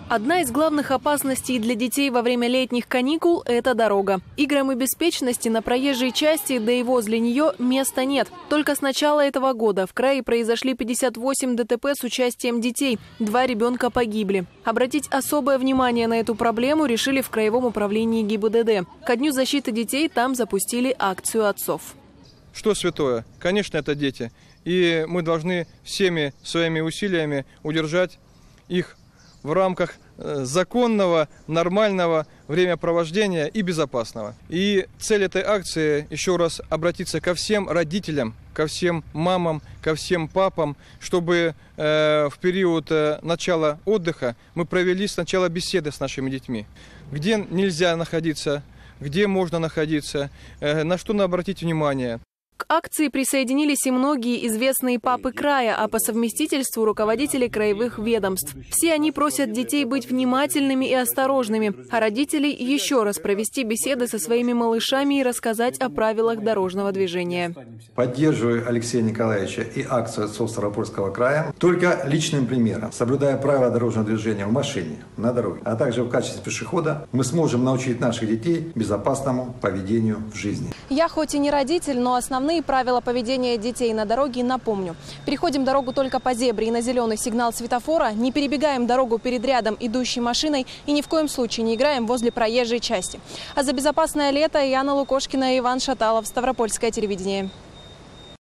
Одна из главных опасностей для детей во время летних каникул – это дорога. Играм и беспечности на проезжей части, да и возле нее, места нет. Только с начала этого года в крае произошли 58 ДТП с участием детей. 2 ребенка погибли. Обратить особое внимание на эту проблему решили в Краевом управлении ГИБДД. Ко Дню защиты детей там запустили акцию отцов. Что святое? Конечно, это дети. И мы должны всеми своими усилиями удержать их в рамках законного, нормального времяпровождения и безопасного. И цель этой акции еще раз обратиться ко всем родителям, ко всем мамам, ко всем папам, чтобы в период начала отдыха мы провели сначала беседы с нашими детьми. Где нельзя находиться, где можно находиться, на что надо обратить внимание. К акции присоединились и многие известные папы края, а по совместительству руководители краевых ведомств. Все они просят детей быть внимательными и осторожными, а родителей еще раз провести беседы со своими малышами и рассказать о правилах дорожного движения. Поддерживаю Алексея Николаевича и акцию отцов Ставропольского края только личным примером, соблюдая правила дорожного движения в машине, на дороге, а также в качестве пешехода, мы сможем научить наших детей безопасному поведению в жизни. Я хоть и не родитель, но основные правила поведения детей на дороге напомню. Переходим дорогу только по зебре и на зеленый сигнал светофора, не перебегаем дорогу перед рядом идущей машиной и ни в коем случае не играем возле проезжей части. А за безопасное лето Яна Лукошкина и Иван Шаталов, Ставропольское телевидение.